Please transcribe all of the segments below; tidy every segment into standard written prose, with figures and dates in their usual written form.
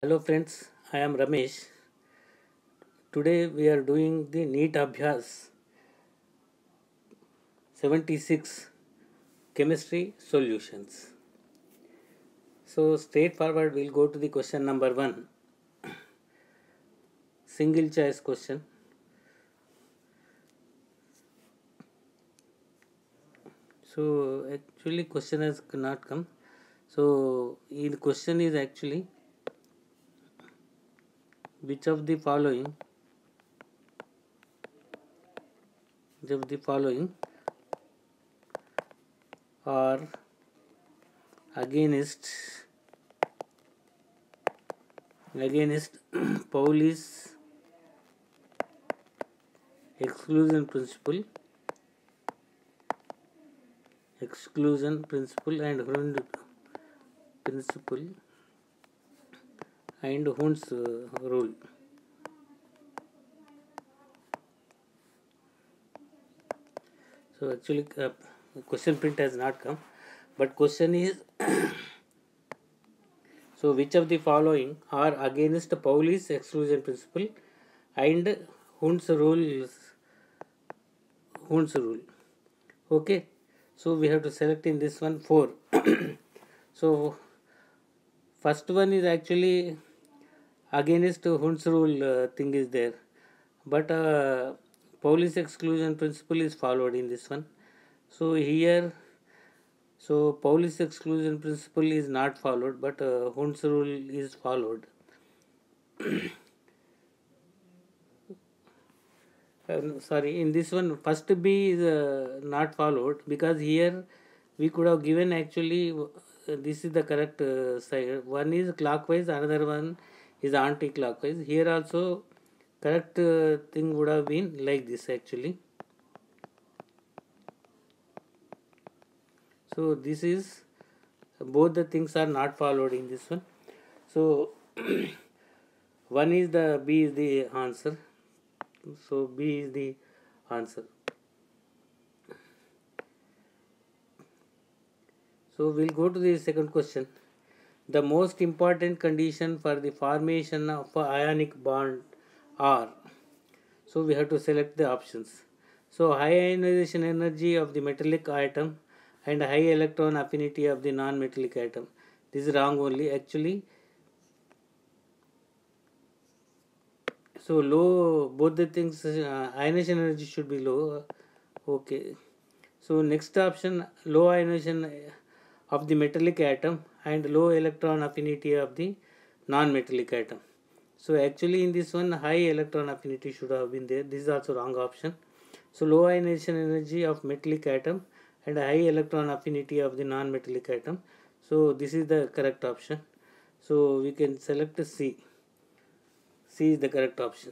Hello friends, I am Ramesh. Today we are doing the NEET Abhyas 76 Chemistry Solutions. So straightforward we'll go to the question number 1, single choice question. So actually question has not come. So the question is actually which of the following are against Pauli's exclusion principle and Hund principle and Hund's rule. So actually question print has not come, but question is so which of the following are against Pauli's exclusion principle and Hund's rule. Okay, so we have to select in this one 4. So first one is actually against Hund's rule thing is there, but Pauli's exclusion principle is followed in this one. So here, so Pauli's exclusion principle is not followed, but Hund's rule is followed. Sorry, in this one, first B is not followed because here we could have given actually this is the correct side. One is clockwise, another one is anti-clockwise. Here also correct thing would have been like this actually. So this is both the things are not followed in this one. So one is the B is the answer. So B is the answer. So we'll go to the second question. The most important condition for the formation of an ionic bond are. So we have to select the options. So high ionization energy of the metallic atom and high electron affinity of the non-metallic atom. This is wrong only actually. So low, both the things, ionization energy should be low. Okay. So next option, low ionization of the metallic atom and low electron affinity of the non-metallic atom. So actually in this one, high electron affinity should have been there. This is also wrong option. So low ionization energy of metallic atom and high electron affinity of the non-metallic atom. So this is the correct option. So we can select C. C is the correct option.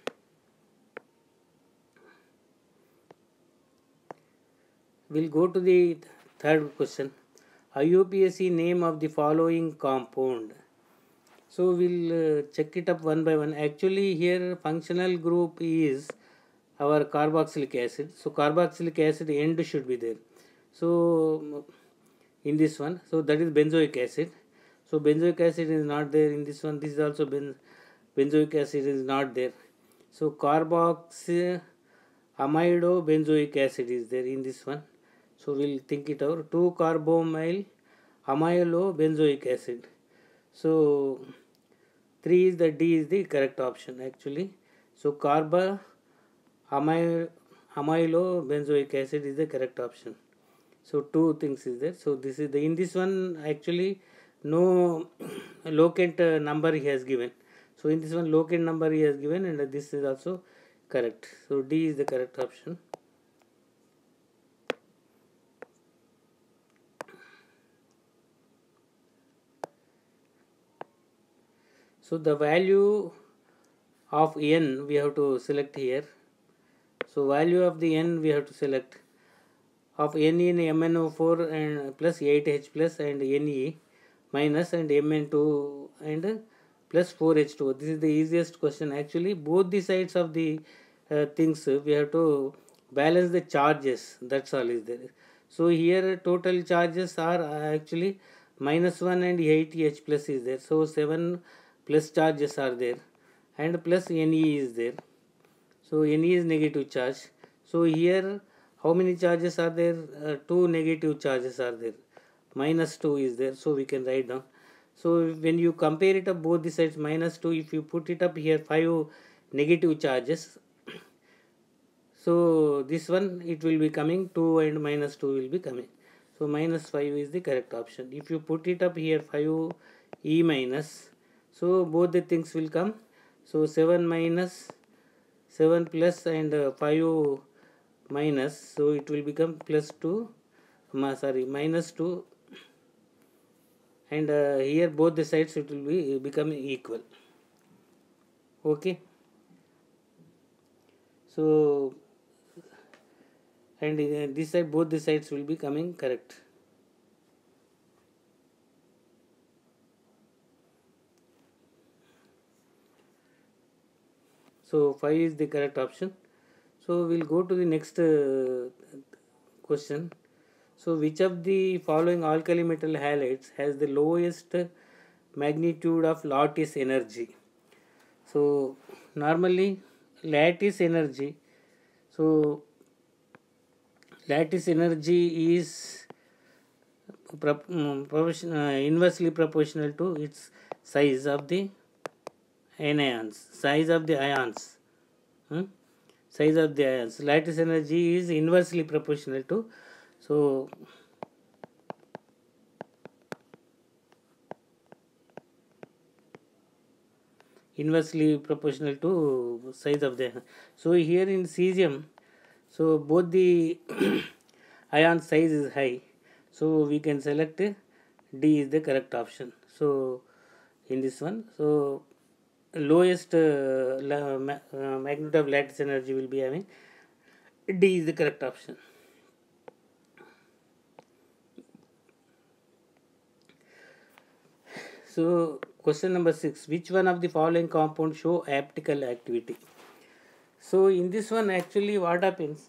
We'll go to the third question. IUPAC name of the following compound. So we'll check it up one by one. Actually here functional group is our carboxylic acid. So carboxylic acid end should be there. So in this one, so that is benzoic acid. So benzoic acid is not there in this one. This is also benzoic acid is not there. So carboxy amido benzoic acid is there in this one. So we'll think it out. 2-carbonyl amylo benzoic acid. So 3 is the D is the correct option actually. So amylo benzoic acid is the correct option. So two things is there. So this is the in this one actually no locant number he has given. So in this one locant number he has given and this is also correct. So D is the correct option. So the value of n we have to select here. So value of the n we have to select of n in MnO4 and plus 8H plus and Ne minus and Mn2 and plus 4H2. This is the easiest question actually. Both the sides of the things we have to balance the charges. That's all is there. So here total charges are actually -1 and 8H plus is there. So 7 plus charges are there, and plus Ne is there. So Ne is negative charge. So here how many charges are there? Two negative charges are there. Minus 2 is there. So we can write down. So when you compare it up both the sides, minus 2, if you put it up here 5 negative charges, so this one it will be coming 2 and minus 2 will be coming. So minus 5 is the correct option. If you put it up here 5 E minus, so both the things will come. So 7 minus 7 plus and 5 minus, so it will become plus 2, minus 2, and here both the sides it will be become equal. Okay, so and this side both the sides will be coming correct. So 5 is the correct option. So we'll go to the next question. So which of the following alkali metal halides has the lowest magnitude of lattice energy? So normally lattice energy, so lattice energy is inversely proportional to its size of the ions, hmm? Size of the ions. Lattice energy is inversely proportional to, so inversely proportional to size of the, so here in cesium, so both the ion size is high, so we can select D is the correct option. So in this one, so lowest magnitude of lattice energy will be having D is the correct option. So question number 6, which one of the following compounds show optical activity? So in this one actually what happens,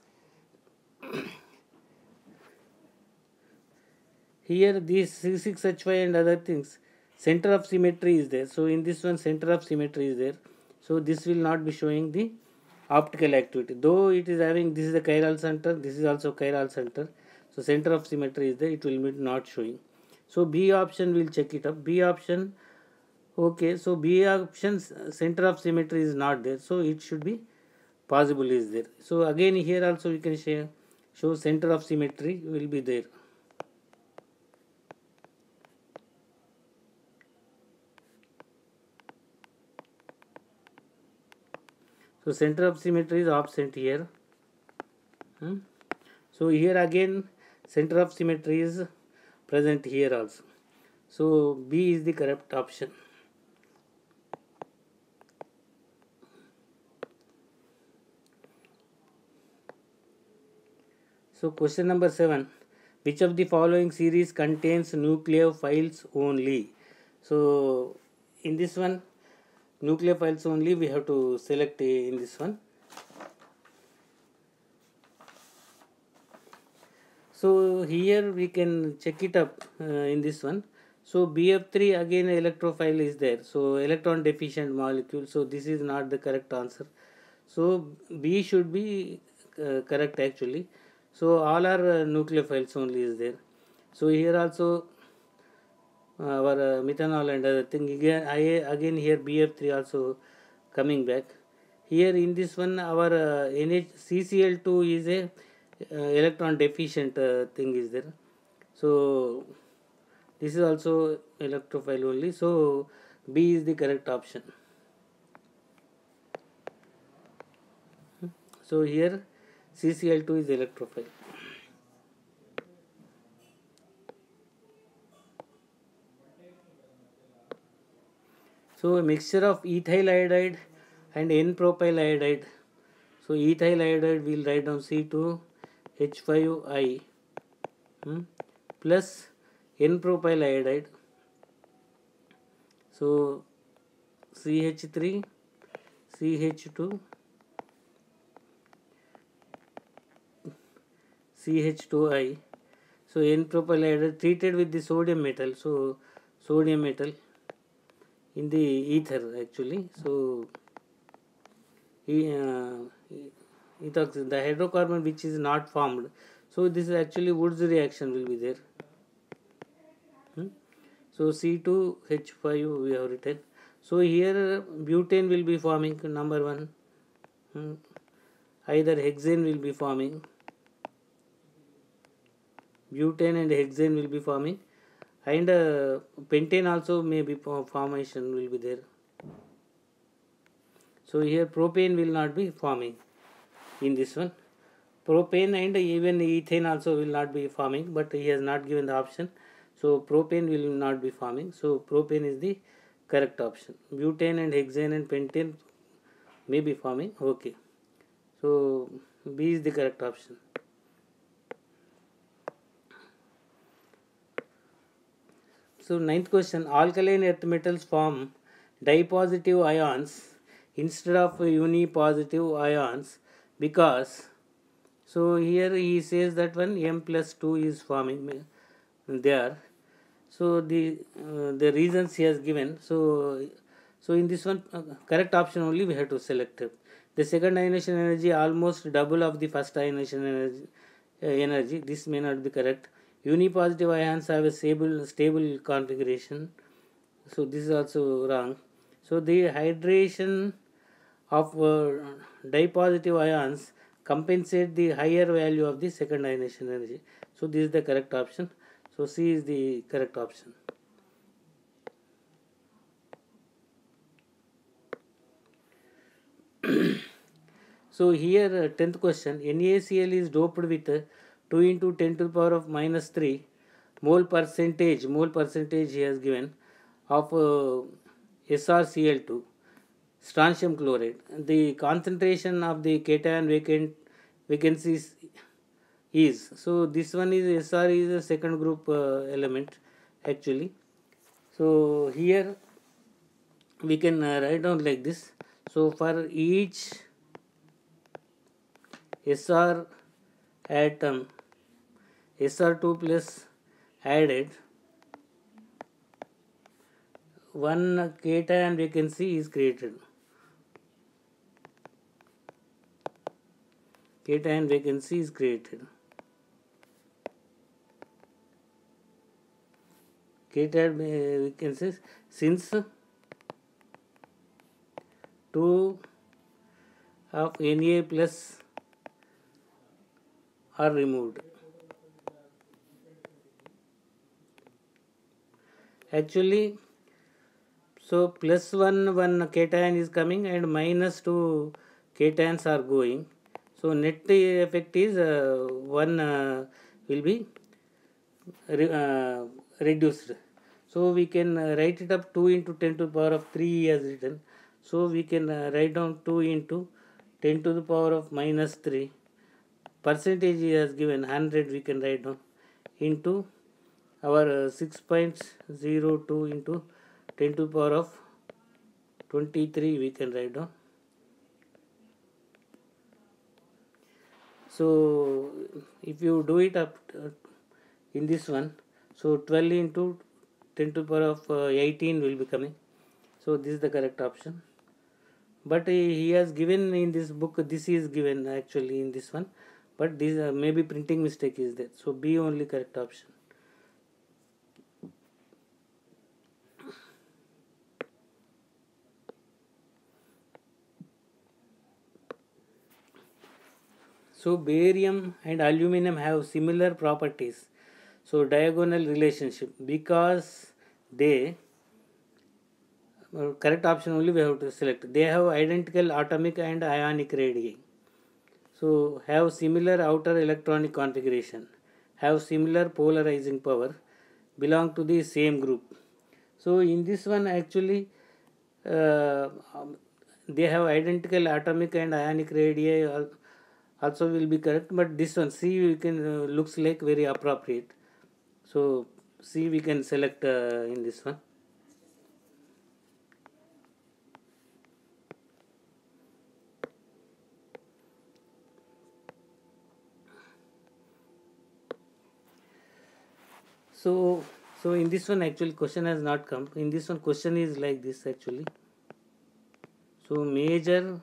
here these C6H5 and other things, center of symmetry is there. So in this one center of symmetry is there. So this will not be showing the optical activity. Though it is having, this is the chiral center, this is also chiral center. So center of symmetry is there, it will be not showing. So B option will check it up. B option, okay, so B option center of symmetry is not there. So it should be possible is there. So again here also we can show center of symmetry will be there. So center of symmetry is absent here. So here again center of symmetry is present here also. So B is the correct option. So question number 7, which of the following series contains nucleophiles only? So in this one nucleophiles only we have to select in this one. So here we can check it up in this one. So BF3 again electrophile is there. So electron deficient molecule. So this is not the correct answer. So B should be correct actually. So all are nucleophiles only is there. So here also our methanol and other thing again here BF3 also coming back. Here in this one our CCl2 is a electron deficient thing is there. So this is also electrophile only. So B is the correct option. So here CCl2 is electrophile. So a mixture of ethyl iodide and N-propyl iodide. So ethyl iodide will write down C2H5I plus N-propyl iodide. So CH3 CH2 CH2I. So N-propyl iodide treated with the sodium metal. So sodium metal in the ether actually. So the hydrocarbon which is not formed, so this is actually Wood's reaction will be there. So C2H5 we have written. So here butane will be forming, number one. Either hexane will be forming, butane and hexane will be forming, and pentane also may be formation will be there. So here propane will not be forming in this one. Propane and even ethane also will not be forming, but he has not given the option. So propane will not be forming. So propane is the correct option. Butane and hexane and pentane may be forming. Okay. So B is the correct option. So ninth question, alkaline earth metals form dipositive ions instead of unipositive ions because, so here he says that one M plus 2 is forming there. So the reasons he has given. So in this one, correct option only we have to select it. The second ionization energy almost double of the first ionization energy. This may not be correct. Unipositive ions have a stable configuration. So this is also wrong. So the hydration of dipositive ions compensate the higher value of the second ionization energy. So this is the correct option. So C is the correct option. So here 10th question, NaCl is doped with 2 into 10 to the power of minus 3 mole percentage he has given of SrCl2 strontium chloride. The concentration of the cation vacancies is, so this one is Sr is a second group element actually. So here we can write down like this. So for each Sr atom, Sr2 plus added, one cation vacancy is created. Cation vacancy is created. Cation vacancies, since 2 of Na plus are removed. Actually, so plus 1 cation is coming and minus 2 cations are going. So net effect is 1 will be reduced. So we can write it up 2 into 10 to the power of 3 as written. So we can write down 2 into 10 to the power of minus 3. Percentage he has given 100, we can write down into our 6.02 into 10 to the power of 23 we can write down. So if you do it up in this one, so 12 into 10 to the power of 18 will be coming. So this is the correct option. But he has given in this book, this is given actually in this one, but this maybe printing mistake is there. So B only correct option. So barium and aluminum have similar properties. So diagonal relationship, because they, correct option only we have to select. They have identical atomic and ionic radii. So have similar outer electronic configuration, have similar polarizing power, belong to the same group. So in this one actually uh, they have identical atomic and ionic radii also will be correct, but this one C we can looks like very appropriate. So C we can select in this one. So So in this one actually question has not come. In this one question is like this actually. So major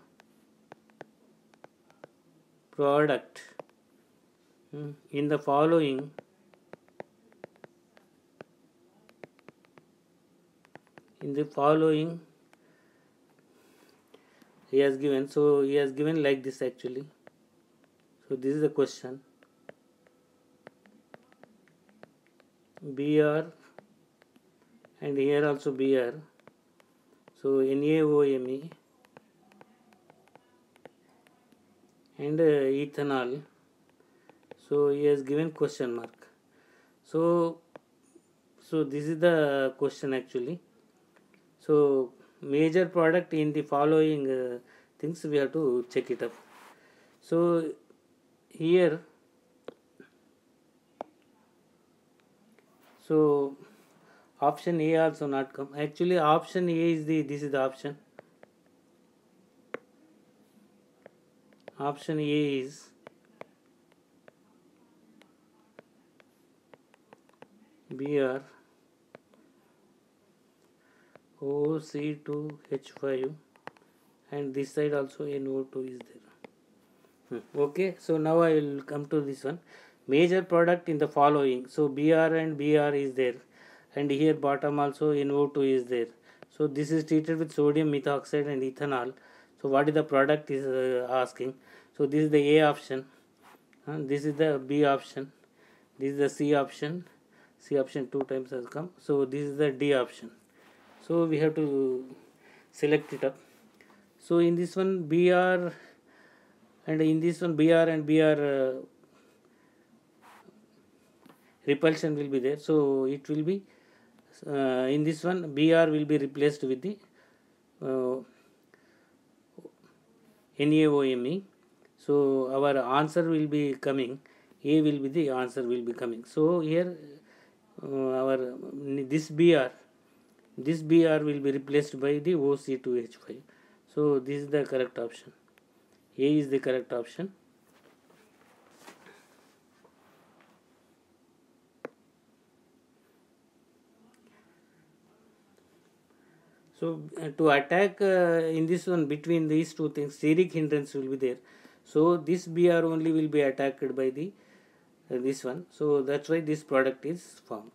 product in the following he has given. So he has given like this actually. So this is the question. BR and here also BR. So NaOMe and ethanol. So he has given question mark. So this is the question actually. So major product in the following things we have to check it up. So here, so option A also not come. Actually option A is this is the option. Option A is Br OC2H5 and this side also NO2 is there. Okay, so now I will come to this one. Major product in the following. So Br and Br is there, and here bottom also NO2 is there. So this is treated with sodium methoxide and ethanol. So what is the product is asking. So this is the A option, this is the B option, this is the C option. C option 2 times has come. So this is the D option. So we have to select it up. So in this one Br and in this one Br and Br repulsion will be there. So it will be in this one Br will be replaced with the NaOMe. So our answer will be coming. A will be the answer will be coming. So here our this Br will be replaced by the OC2H5. So this is the correct option. A is the correct option. So to attack in this one between these two things, steric hindrance will be there. So this Br only will be attacked by the this one. So that's why this product is formed.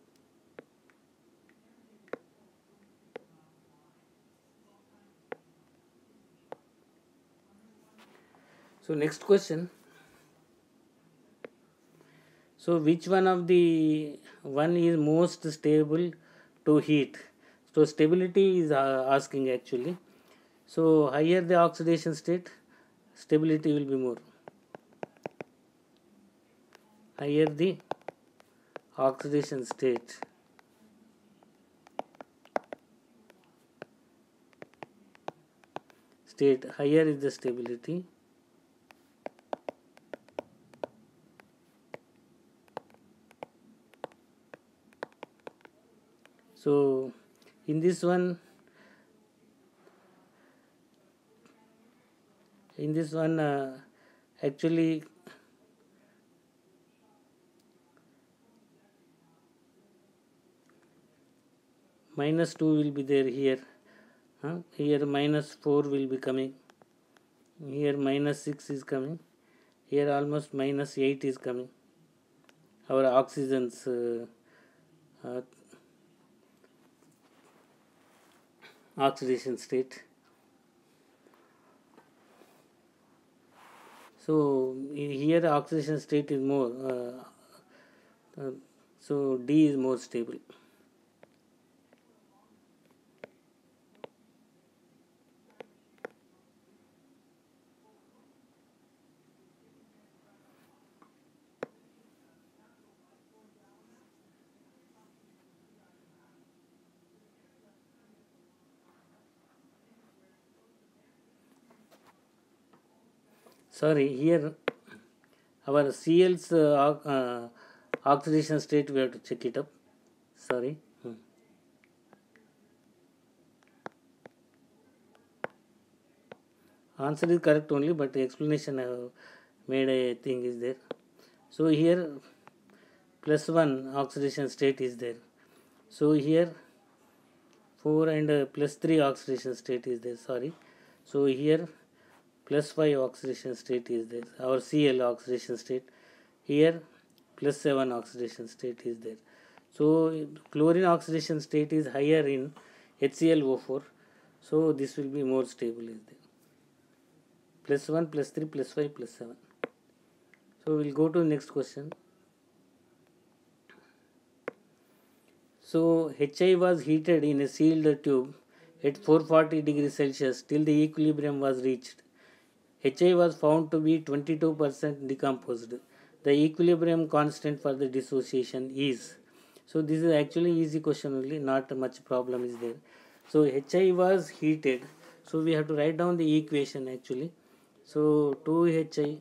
So next question. So which one of the one is most stable to heat? So stability is asking actually. So higher the oxidation state, stability will be more. Higher the oxidation state, higher is the stability. So in this one actually -2 will be there here. Here -4 will be coming. Here -6 is coming. Here almost -8 is coming. Our oxygen's oxidation state. So here the oxidation state is more. So D is more stable. Sorry, here our Cl's oxidation state we have to check it up. Sorry. Answer is correct only, but the explanation I have made a thing is there. So here +1 oxidation state is there. So here 4 and plus 3 oxidation state is there, sorry. So here plus 5 oxidation state is there, our Cl oxidation state. Here plus 7 oxidation state is there. So chlorine oxidation state is higher in HClO4, so this will be more stable is there. Plus 1, plus 3, plus 5, plus 7. So we'll go to next question. So HI was heated in a sealed tube at 440 degrees Celsius till the equilibrium was reached. HI was found to be 22% decomposed. The equilibrium constant for the dissociation is. So this is actually easy question only, not much problem is there. So HI was heated. So we have to write down the equation actually. So 2HI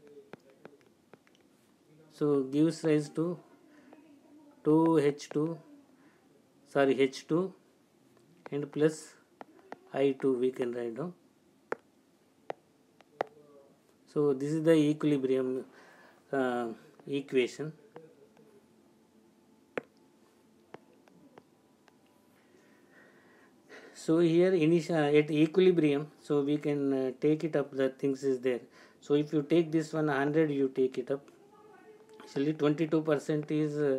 so gives rise to 2H2 H2 and plus I2 we can write down. So this is the equilibrium equation. So here at equilibrium, so we can take it up, the things is there. So if you take this one 100, you take it up. Actually 22% is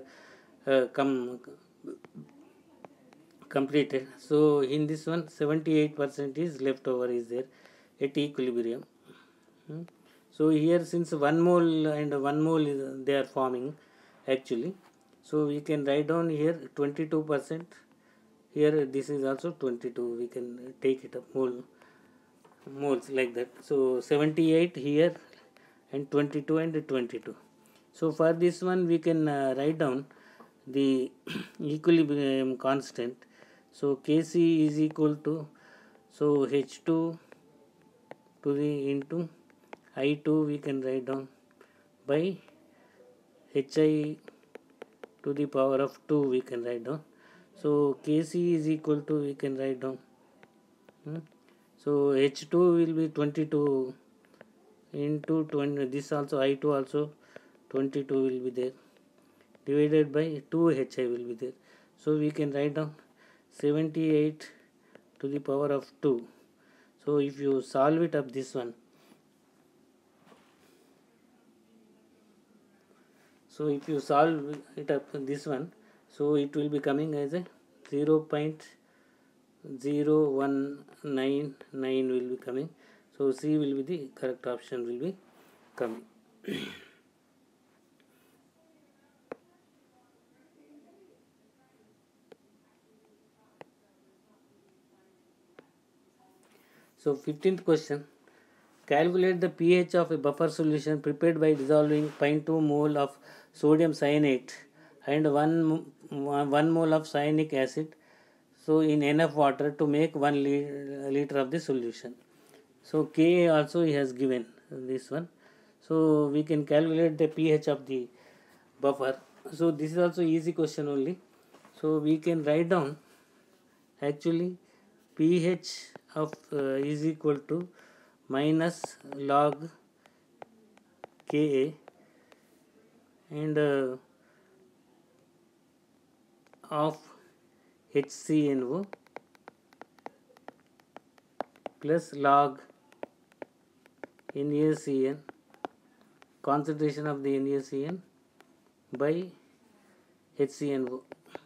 completed. So in this one 78% is left over is there at equilibrium. So here since 1 mole and 1 mole is they are forming actually, so we can write down here 22%. Here this is also 22, we can take it up moles like that. So 78 here and 22 and 22. So for this one we can write down the equilibrium constant. So Kc is equal to, so H2 to the into I2 we can write down by Hi to the power of 2 we can write down. So Kc is equal to, we can write down. So H2 will be 22 into 20, this also I2 also 22 will be there, divided by 2 Hi will be there. So we can write down 78 to the power of 2. So if you solve it up this one, so if you solve it up this one, so it will be coming as a 0.0199 will be coming. So C will be the correct option will be coming. So 15th question. Calculate the pH of a buffer solution prepared by dissolving 0.2 mole of sodium cyanate and 1 mole of cyanic acid, so in enough water to make 1 liter of the solution. So Ka also he has given this one. So we can calculate the pH of the buffer. So this is also easy question only. So we can write down actually pH of is equal to minus log Ka and of HCNO plus log NaCN, concentration of the NaCN by HCNO.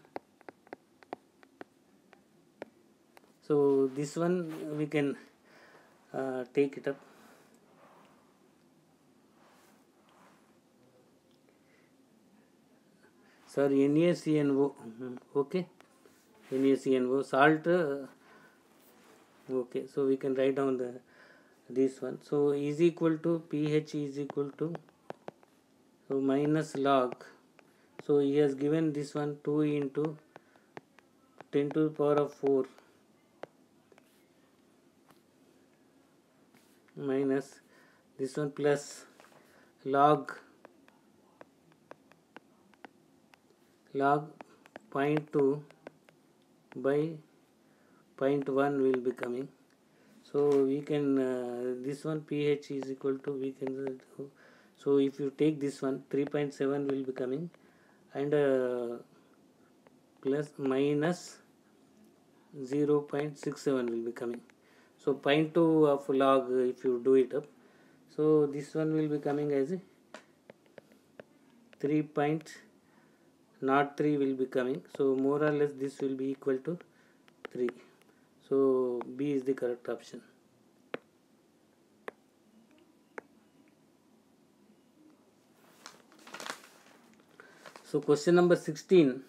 So this one we can take it up. Sorry, NaCNO, okay, NaCNO, salt, okay, so we can write down this one. So is equal to pH is equal to, so minus log, so he has given this one 2 into 10 to the power of 4 minus this one plus log 0.2 by 0.1 will be coming. So we can this one pH is equal to, we can so if you take this one 3.7 will be coming and plus minus 0.67 will be coming. So 0.2 of log if you do it up, so this one will be coming as 3.03 will be coming. So more or less this will be equal to 3. So B is the correct option. So question number 16.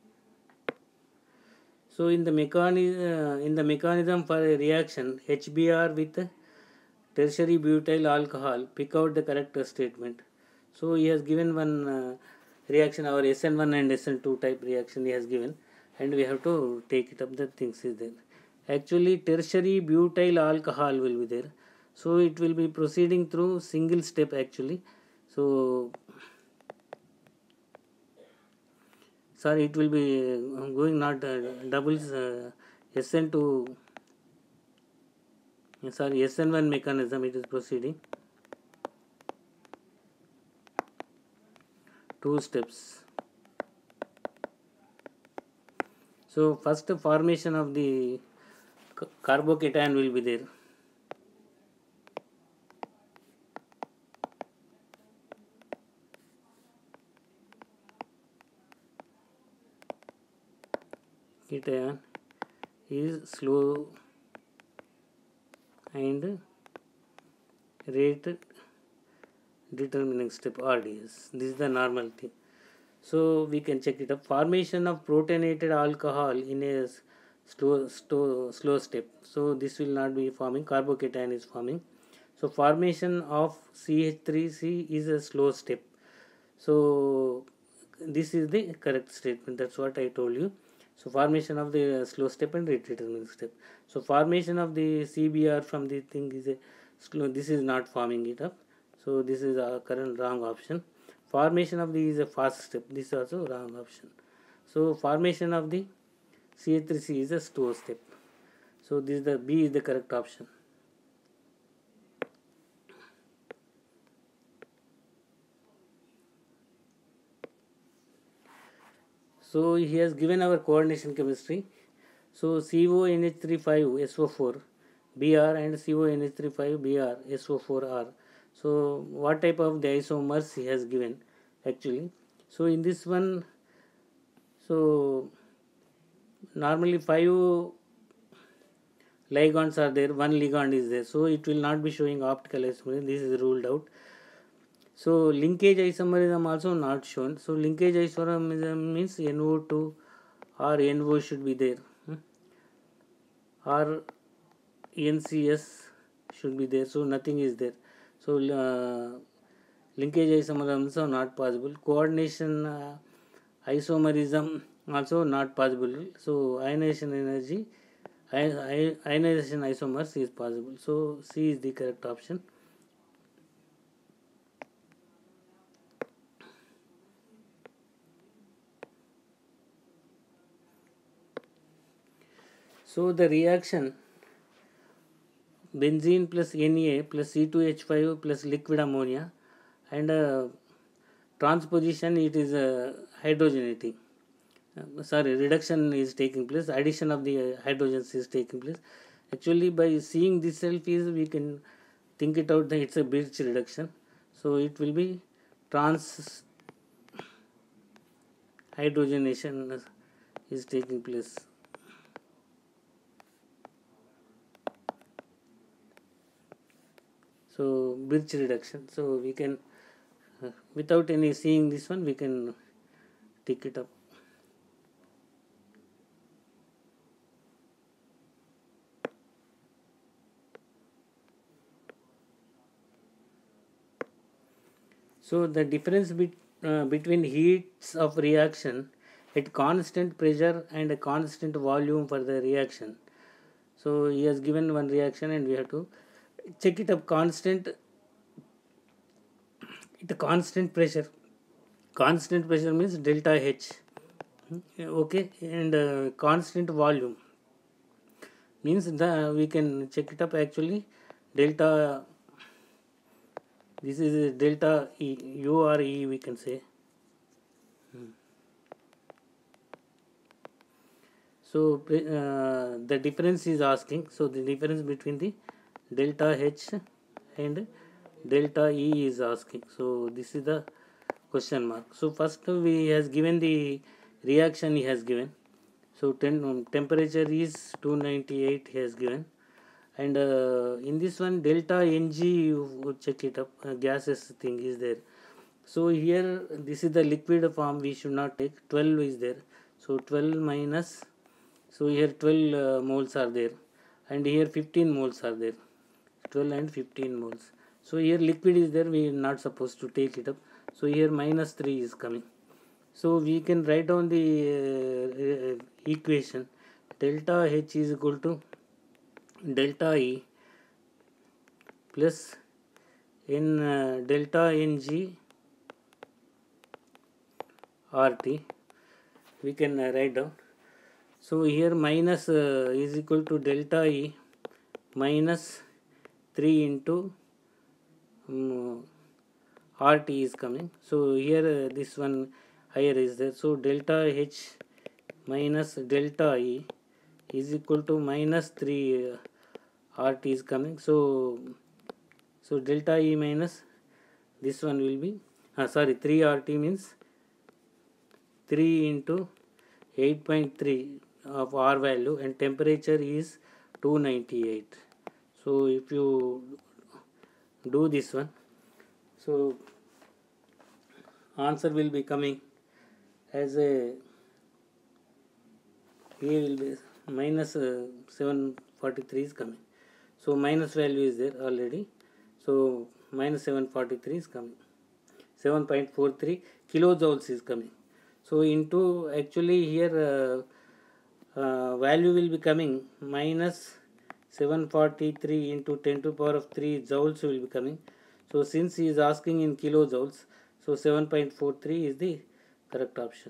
So in the mechanism for a reaction HBr with tertiary butyl alcohol, pick out the correct statement. So he has given one reaction, our SN1 and SN2 type reaction he has given, and we have to take it up. The things is there. Actually tertiary butyl alcohol will be there. So it will be proceeding through single step actually. So sorry, it will be going not doubles SN to sorry SN1 mechanism, it is proceeding 2 steps. So first formation of the carbocation will be there. Cation is slow and rate determining step RDS. This is the normal thing. So we can check it up. Formation of protonated alcohol in a slow step. So this will not be forming. Carbocation is forming. So formation of CH3C is a slow step. So this is the correct statement. That's what I told you. So formation of the slow step and rate determining step. So formation of the CBr from the thing is a slow. This is not forming it up. So this is a current wrong option. Formation of the is a fast step. This is also wrong option. So formation of the CH3C is a slow step. So this is the B is the correct option. So he has given our coordination chemistry. So CONH35SO4 Br and CONH35 Br SO4R. So what type of the isomers he has given actually. So in this one, so normally 5 ligands are there, 1 ligand is there, so it will not be showing optical isomerism. This is ruled out. So linkage isomerism also not shown. So linkage isomerism means NO2 or NO should be there, or NCS should be there. So nothing is there. So linkage isomerism also not possible. Coordination isomerism also not possible. So ionization energy, ionization isomers is possible. So C is the correct option. So the reaction benzene plus Na plus C2H5 plus liquid ammonia, and transposition, it is hydrogenating. Reduction is taking place. Addition of the hydrogens is taking place. Actually, by seeing this self is we can think it out that it's a Birch reduction. So it will be trans hydrogenation is taking place. So Birch reduction. So we can without any seeing this one we can take it up. So the difference between heats of reaction at constant pressure and a constant volume for the reaction. So he has given one reaction and we have to check it up. Constant at constant pressure. Constant pressure means delta H. Okay, and constant volume means the we can check it up actually. Delta, this is delta E, U or E we can say. So the difference is asking. So the difference between the delta H and delta E is asking. So this is the question mark. So first he has given the reaction he has given. So temperature is 298 he has given, and in this one delta Ng you check it up, gases thing is there. So here this is the liquid form, we should not take. 12 is there, so 12 minus, so here 12 moles are there, and here 15 moles are there, 12 and 15 moles. So here liquid is there, we are not supposed to take it up. So here minus 3 is coming. So we can write down the equation. Delta H is equal to delta E plus in delta Ng RT, we can write down. So here minus is equal to delta E minus 3 into RT is coming. So here this one higher is there. So delta H minus delta E is equal to minus 3 RT is coming. So delta E minus this one will be 3 RT means 3 into 8.3 of R value, and temperature is 298. So if you do this one, so answer will be coming as a, here will be minus 743 is coming. So minus value is there already. So minus 743 is coming. 7.43 kilojoules is coming. So into, actually here value will be coming minus 743 into 10 to the power of 3 joules will be coming. So since he is asking in kilojoules, so 7.43 is the correct option.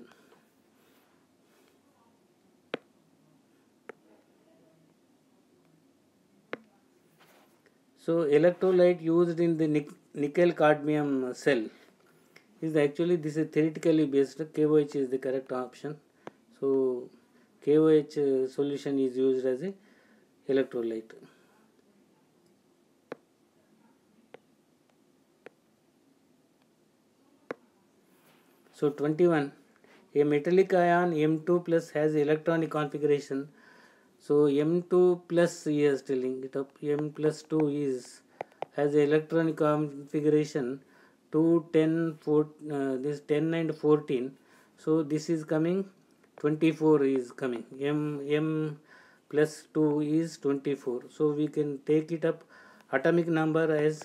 So electrolyte used in the nickel cadmium cell is actually, this is theoretically based. KOH is the correct option. So KOH solution is used as a electrolyte. So 21, a metallic ion M2 plus has electronic configuration. So M2 plus, he is telling it up, M plus 2 is has electronic configuration 2, 10, 4, this 10 and 14. So this is coming 24 is coming. M plus 2 is 24. So we can take it up atomic number as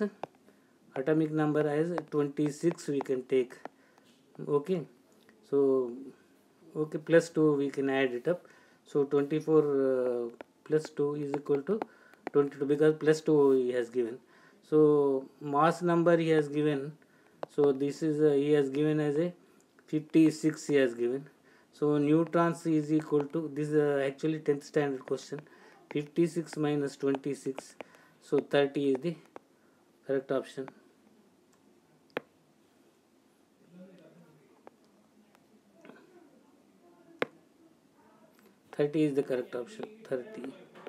26 we can take. Okay, so okay, plus 2 we can add it up. So 24 plus 2 is equal to 22, because plus 2 he has given. So mass number he has given. So this is he has given as a 56 he has given. So neutrons is equal to, this is actually 10th standard question. 56 minus 26. So 30 is the correct option. 30 is the correct option. 30.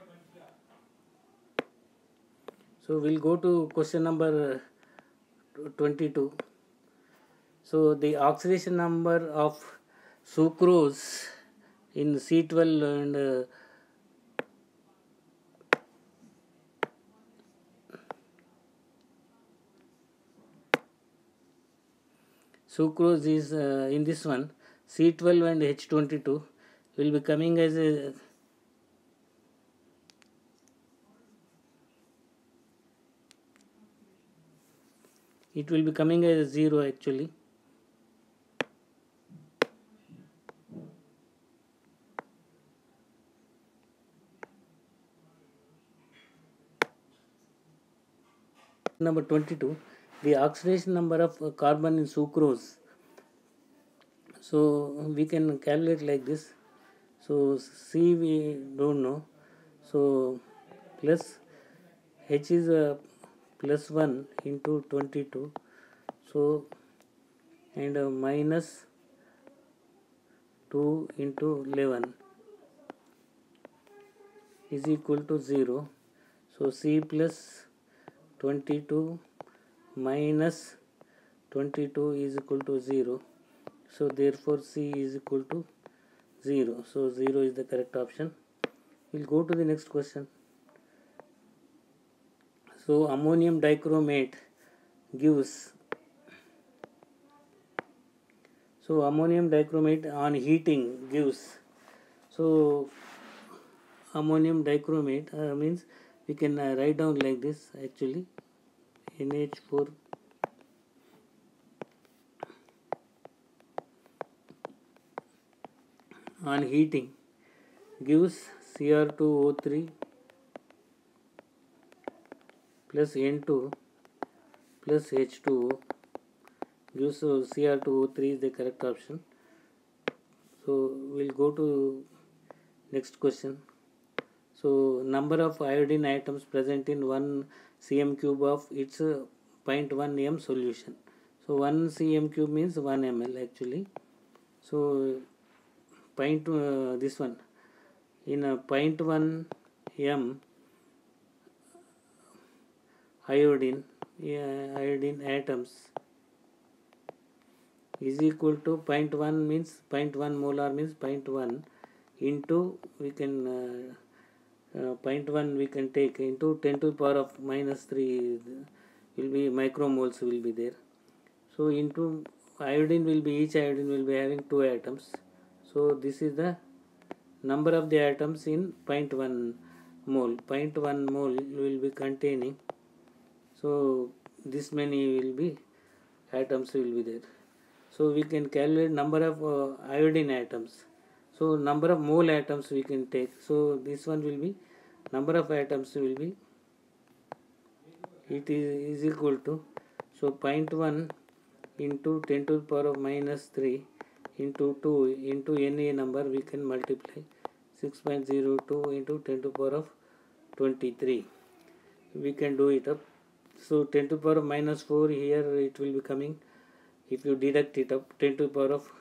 So we'll go to question number 22. So the oxidation number of sucrose in C12 and sucrose is in this one, C12 and H22 will be coming as a, it will be coming as a 0 actually. Number 22, the oxidation number of carbon in sucrose. So we can calculate like this. So C we don't know. So plus H is plus 1 into 22. So and minus 2 into 11. is equal to 0. So C plus 22 minus 22 is equal to 0. So therefore C is equal to 0. So 0 is the correct option. We'll go to the next question. So ammonium dichromate gives, so ammonium dichromate on heating gives, so ammonium dichromate means we can write down like this actually, NH4 on heating gives Cr2O3 plus N2 plus H2O gives, so Cr2O3 is the correct option. So we'll go to next question. So number of iodine atoms present in 1 cm cube of its 0.1 m solution. So 1 cm cube means 1 ml actually. So this one in a 0.1 m iodine atoms is equal to 0.1 means 0.1 molar means 0.1 into, we can 0.1 we can take into 10 to the power of minus 3 will be micromoles will be there. So into iodine will be, each iodine will be having 2 atoms. So this is the number of the atoms in 0.1 mole. 0.1 mole will be containing, so this many will be atoms will be there. So we can calculate number of iodine atoms. So number of mole atoms we can take. So this one will be number of atoms will be, it is equal to, so 0.1 into 10 to the power of minus 3 into 2 into any number we can multiply 6.02 into 10 to the power of 23. We can do it up. So 10 to the power of minus 4 here it will be coming, if you deduct it up, 10 to the power of,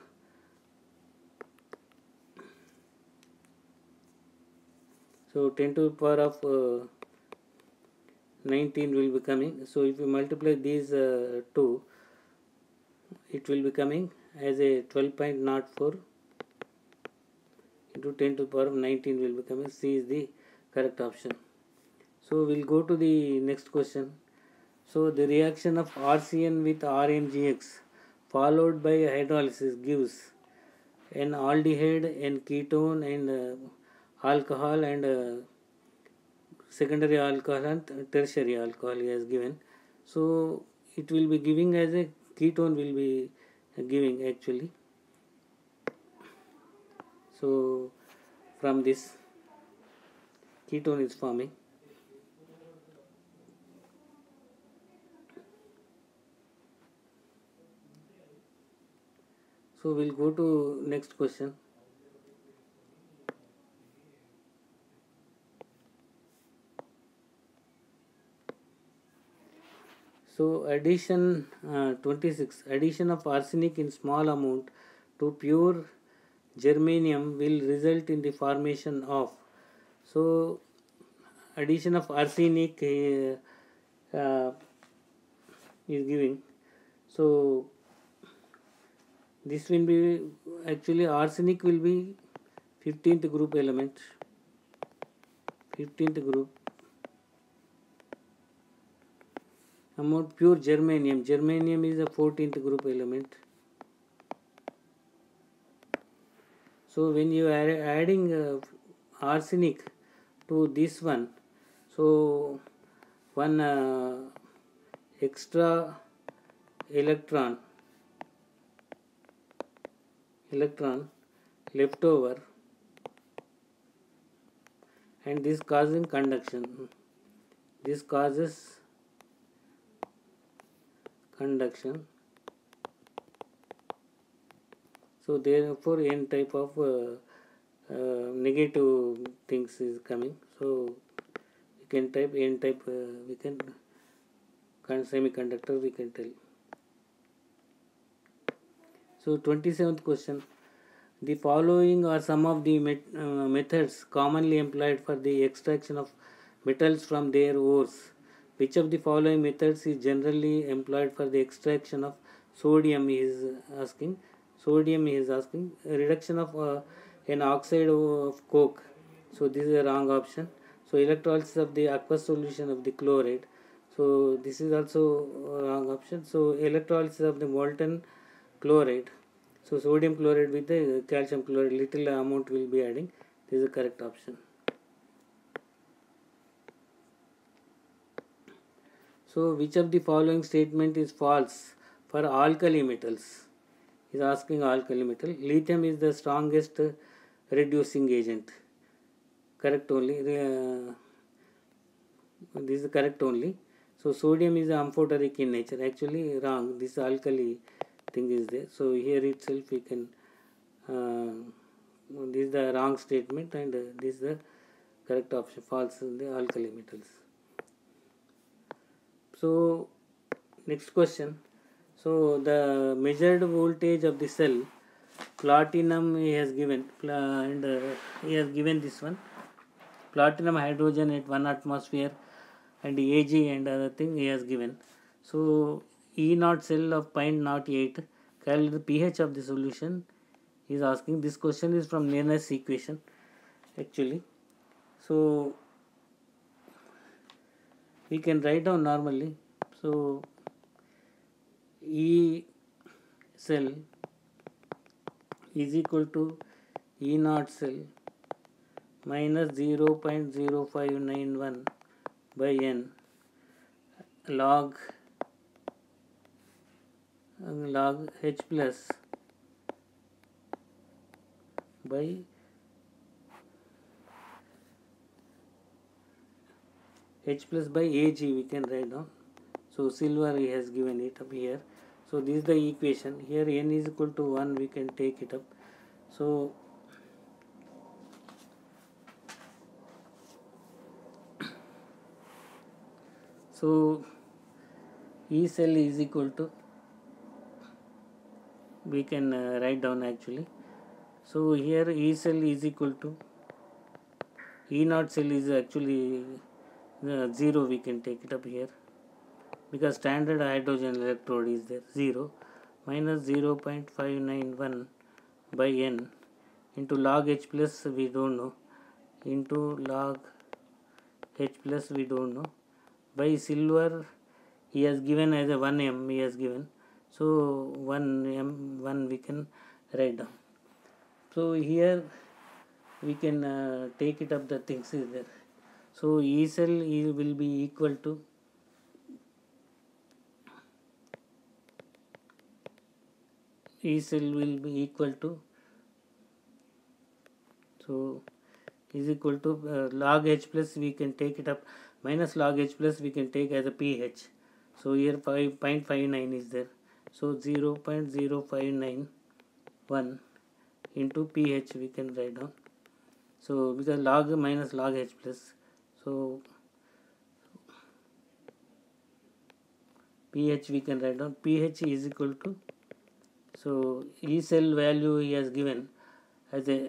so 10 to the power of 19 will be coming. So if you multiply these two, it will be coming as a 12.04 into 10 to the power of 19 will be coming. C is the correct option. So we'll go to the next question. So the reaction of RCN with RMGX followed by hydrolysis gives an aldehyde and ketone and alcohol and secondary alcohol and tertiary alcohol he has given. So it will be giving as a ketone will be giving actually. So from this ketone is forming. So we'll go to next question. So addition 26, addition of arsenic in small amount to pure germanium will result in the formation of, so addition of arsenic is giving, so this will be actually arsenic will be 15th group element, 15th group amount pure germanium, germanium is a 14th group element. So when you are adding arsenic to this one, so one extra electron left over, and this causing conduction, this causes conduction. So therefore n type of negative things is coming. So we can type n type, we can semiconductor we can tell. So 27th question, The following are some of the methods commonly employed for the extraction of metals from their ores. Which of the following methods is generally employed for the extraction of sodium? He is asking. Sodium he is asking. Reduction of an oxide of coke. So this is a wrong option. So electrolysis of the aqueous solution of the chloride. So this is also a wrong option. So electrolysis of the molten chloride. So sodium chloride with the calcium chloride, little amount will be adding. This is the correct option. So which of the following statement is false for alkali metals? He is asking alkali metal. Lithium is the strongest reducing agent. Correct only. This is correct only. So sodium is amphoteric in nature. Actually wrong. This alkali thing is there. So here itself we can this is the wrong statement, and this is the correct option, false in the alkali metals. So next question. So the measured voltage of the cell, platinum he has given, and he has given this one, platinum hydrogen at 1 atmosphere, and Ag and other thing he has given. So E0 cell of 0.08, calculate the pH of the solution. He is asking. This question is from Nearness equation actually. So we can write down normally. So E cell is equal to E0 cell minus 0.0591 by n log H plus by H plus by Ag we can write down. So silver he has given it up here. So this is the equation. Here n is equal to 1, we can take it up. So E cell is equal to, we can write down actually. So here E cell is equal to E0 cell is actually 0, we can take it up here because standard hydrogen electrode is there, 0 minus 0.591 by n into log H plus we don't know, into log H plus we don't know, by silver he has given as a 1m he has given. So 1m we can write down. So here we can take it up, the things is there. So E cell will be equal to E cell will be equal to, so is equal to log H plus we can take it up, minus log H plus we can take as a pH. So here 5.59 is there. So 0.0591 into pH we can write down. So because log minus log H plus, so pH we can write down. pH is equal to, so E cell value he has given as a,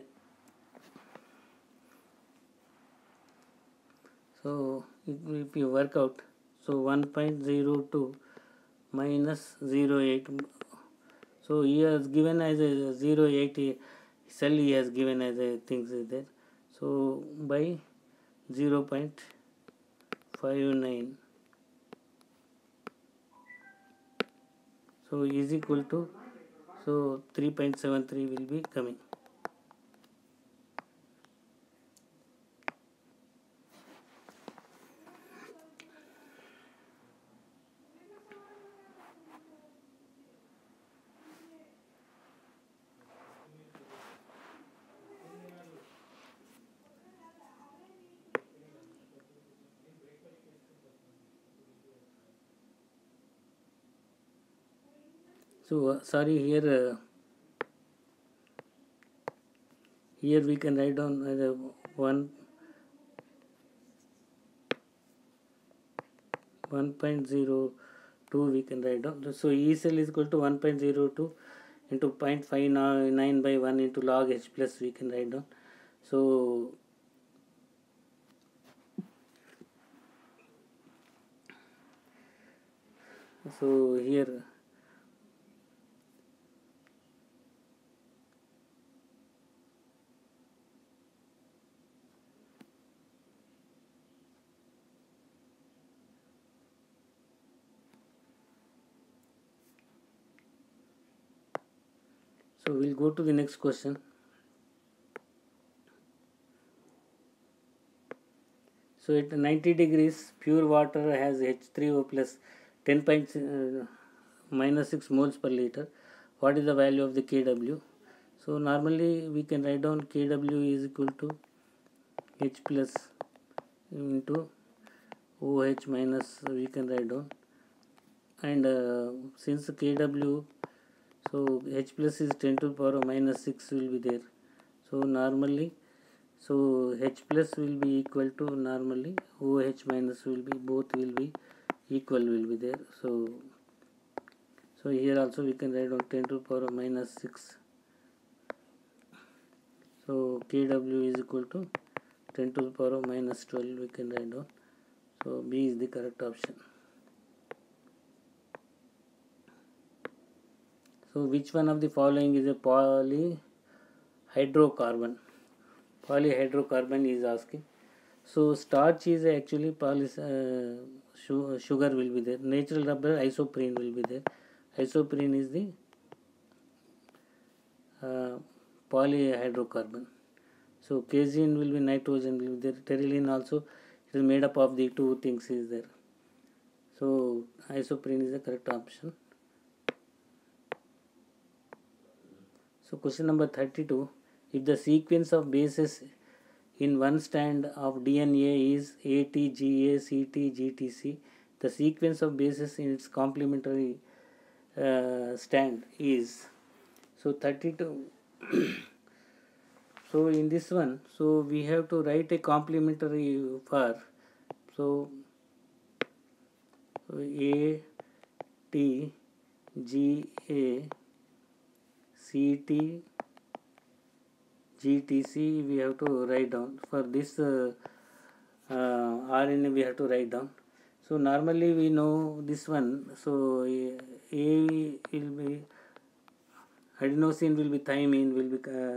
so if you work out, so 1.02 minus 0.8, so he has given as a 0.8 cell he has given as a things is there. So by 0.59, so is equal to, so 3.73 will be coming. So sorry, here we can write down as a 1.02 we can write down. So E cell is equal to 1.02 into 0.59 by 1 into log H plus we can write down. So here we'll go to the next question. So at 90 degrees pure water has H3O plus 10 minus 6 moles per liter. What is the value of the Kw? So normally we can write down Kw is equal to H plus into OH minus we can write down, and since Kw, so H plus is 10 to the power minus 6 will be there. So normally, so H plus will be equal to normally OH minus will be, both will be equal will be there. So here also we can write down 10 to the power minus 6. So Kw is equal to 10 to the power minus 12 we can write down. So B is the correct option. So which one of the following is a polyhydrocarbon? Polyhydrocarbon is asking. So starch is actually sugar will be there. Natural rubber, isoprene will be there. Isoprene is the polyhydrocarbon. So casein will be nitrogen will be there. Pterylene also, it is made up of the two things is there. So isoprene is the correct option. So question number 32. If the sequence of bases in one strand of DNA is ATGA, CT, GTC, the sequence of bases in its complementary strand is, so 32. So in this one, so we have to write a complementary for, so A, T, G, A, C, T, GTC we have to write down. For this RNA we have to write down. So normally we know this one. So A will be adenosine, will be thymine, will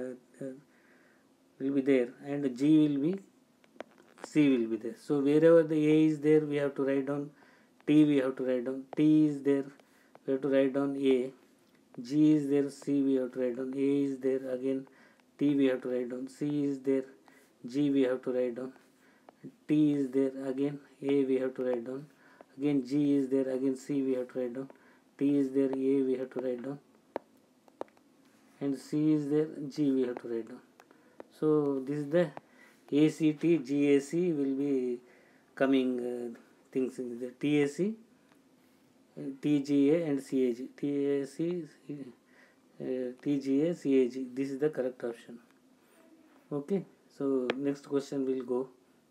be there, and G will be, C will be there. So wherever the A is there we have to write down T, we have to write down T is there, we have to write down A. G is there, C we have to write down, A is there, again T we have to write down, C is there, G we have to write down, T is there, again A we have to write down, again G is there, again C we have to write down, T is there, A we have to write down, and C is there, G we have to write down. So this is the ACT, GAC will be coming things in the TAC, TGA and CAG. TAC, TGA, CAG. This is the correct option. Okay. So next question will go.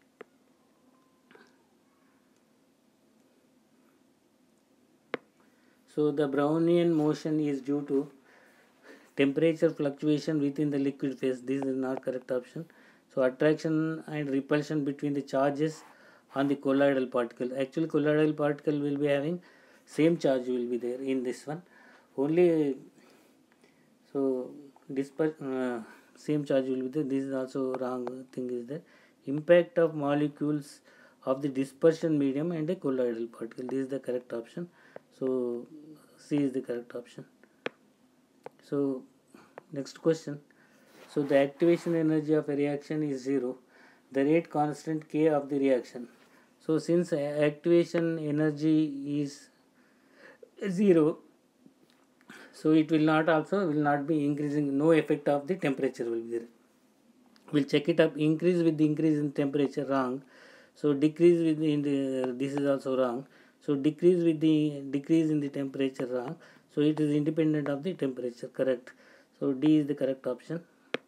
So the Brownian motion is due to temperature fluctuation within the liquid phase. This is not correct option. So attraction and repulsion between the charges on the colloidal particle. Actually colloidal particle will be having same charge will be there in this one. Only so same charge will be there. This is also wrong thing is there. Impact of molecules of the dispersion medium and a colloidal particle. This is the correct option. So C is the correct option. So next question. So the activation energy of a reaction is 0. The rate constant K of the reaction. So since activation energy is 0, so it will not be increasing. No effect of the temperature will be there. We'll check it up. Increase with the increase in temperature, wrong. So decrease with the this is also wrong. So decrease with the decrease in the temperature, wrong. So it is independent of the temperature, correct. So D is the correct option.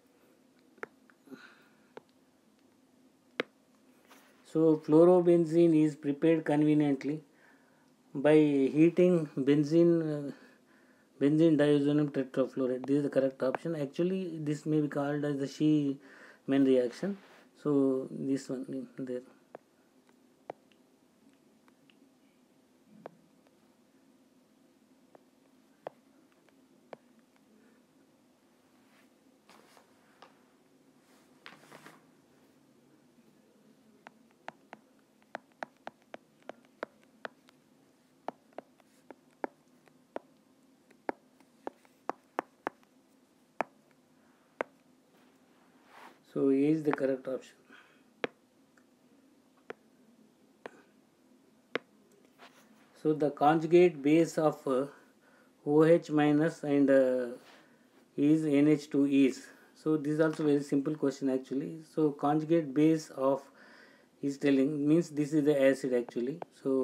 So fluorobenzene is prepared conveniently by heating benzene benzene diazonium tetrafluoride. This is the correct option. Actually this may be called as the She-Men reaction. So this one there. So A is the correct option. So the conjugate base of OH minus and is NH2 is. So this is also very simple question actually. So conjugate base of is telling means this is the acid actually.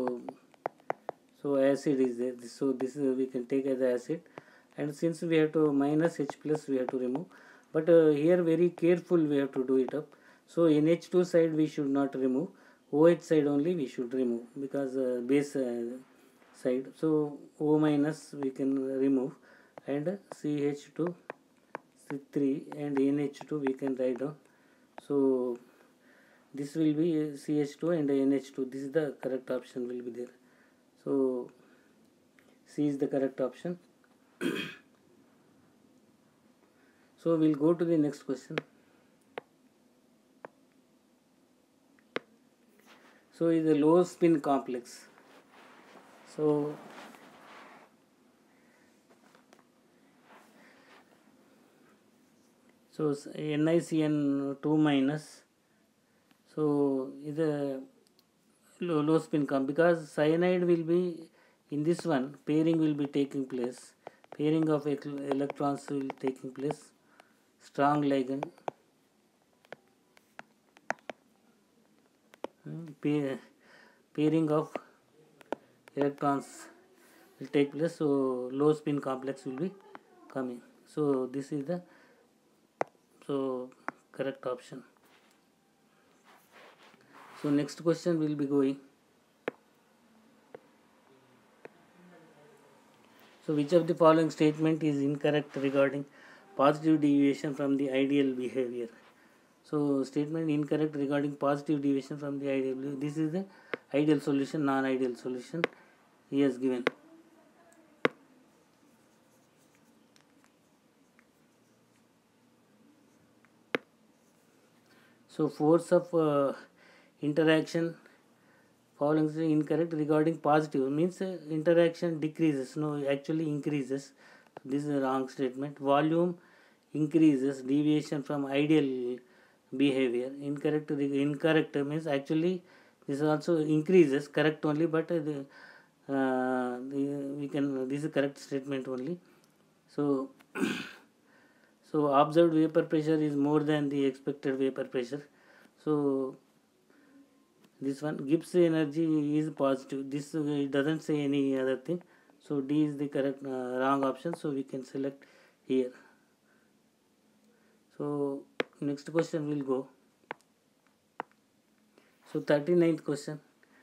So acid is there. So this is we can take as acid, and since we have to minus H plus we have to remove, but here very careful we have to do it up. So NH2 side we should not remove, OH side only we should remove because base side. So O minus we can remove, and CH2 C3 and NH2 we can write down. So this will be CH2 and NH2. This is the correct option will be there. So C is the correct option. So we'll go to the next question. So is a low spin complex. So NiCN2 minus. So is a low spin comp because cyanide will be in this one, pairing will be taking place, pairing of electrons will taking place, strong ligand, pairing of electrons will take place, so low spin complex will be coming. So this is the correct option. So next question will be going. So which of the following statement is incorrect regarding positive deviation from the ideal behavior? So statement incorrect regarding positive deviation from the ideal behavior. This is the ideal solution, non-ideal solution he has given. So force of interaction following is incorrect regarding positive means interaction decreases, no actually increases. This is a wrong statement. Volume increases, deviation from ideal behavior. Incorrect means actually this also increases, correct only, but we can this is correct statement only. So so observed vapor pressure is more than the expected vapor pressure. So this one Gibbs energy is positive. This it doesn't say any other thing. So D is the correct wrong option. So we can select here. So next question will go. So 39th question.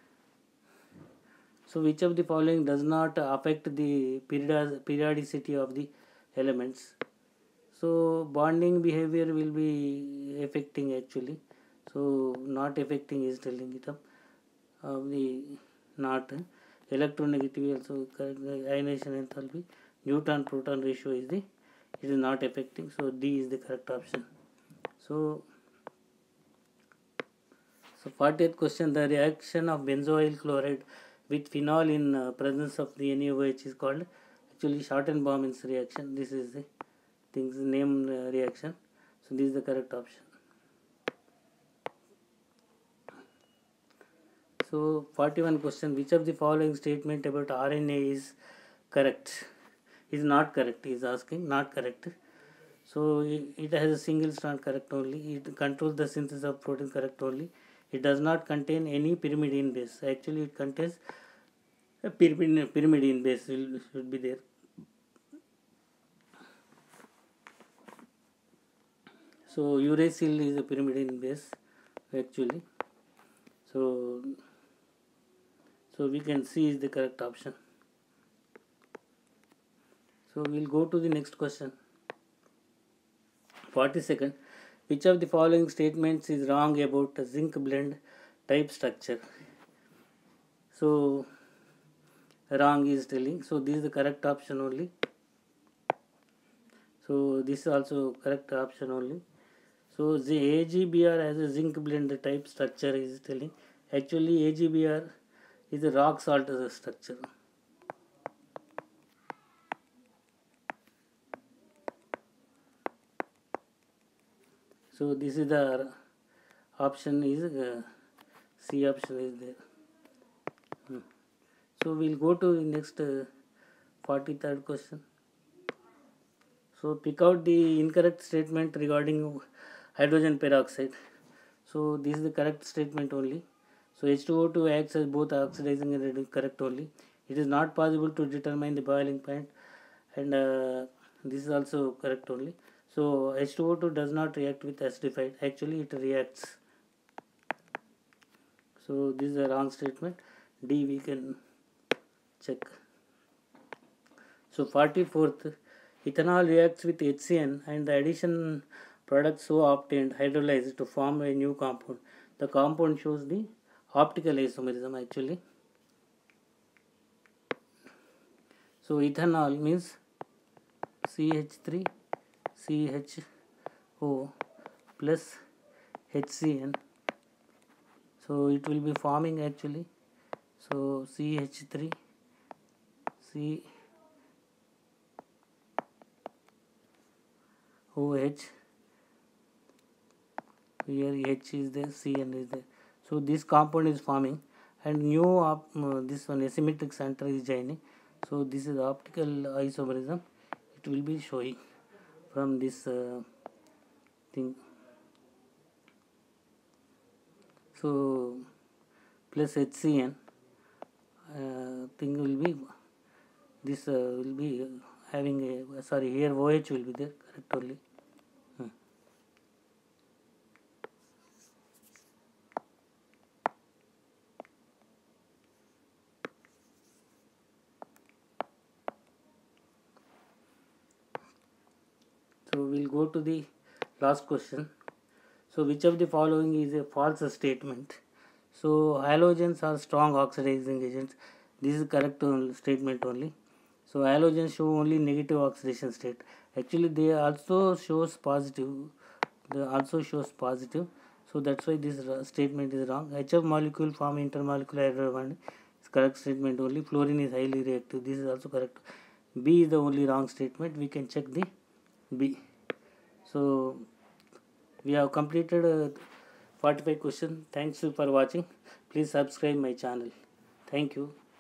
So which of the following does not affect the periodicity of the elements? So bonding behavior will be affecting actually. So not affecting is telling it up. The not electronegativity also correct. Ionization enthalpy, neutron proton ratio is the it is not affecting. So D is the correct option. So 40th question, the reaction of benzoyl chloride with phenol in presence of the NaOH is called actually Schotten-Baumann's reaction. This is the things name reaction. So this is the correct option. So 41 question, which of the following statement about RNA is correct? Is not correct, is asking, not correct. So it has a single strand, correct only. It controls the synthesis of protein, correct only. It does not contain any pyrimidine base. Actually it contains a pyrimidine base should be there. So uracil is a pyrimidine base actually. So we can see is the correct option. So we'll go to the next question. 42nd. Which of the following statements is wrong about a zinc blende type structure? So wrong is telling. So this is the correct option only. So this is also correct option only. So the AGBR as a zinc blende type structure is telling. Actually AGBR is a rock salt as a structure. So this is the option is C option is there. So we'll go to the next 43rd question. So pick out the incorrect statement regarding hydrogen peroxide. So this is the correct statement only. So H2O2 acts as both oxidizing and reducing, correct only. It is not possible to determine the boiling point, and this is also correct only. So H2O2 does not react with acidified. Actually it reacts. So this is a wrong statement. D we can check. So 44th, ethanol reacts with HCN and the addition product so obtained hydrolyzed to form a new compound. The compound shows the optical isomerism actually. So ethanol means CH3 CHO plus HCN. So it will be forming actually. So CH3 COH here H is there, Cn is there. So this compound is forming and new this one asymmetric center is joining. So this is optical isomerism. It will be showing from this thing. So plus HCN thing will be this will be having a sorry here OH will be there, correct only. So we'll go to the last question. So which of the following is a false statement? So halogens are strong oxidizing agents. This is correct statement only. So halogens show only negative oxidation state. Actually they also shows positive. They also shows positive. So that's why this statement is wrong. HF molecule form intermolecular hydrogen bond is correct statement only. Fluorine is highly reactive. This is also correct. B is the only wrong statement. We can check the B. So we have completed 45 questions. Thanks for watching. Please subscribe my channel. Thank you.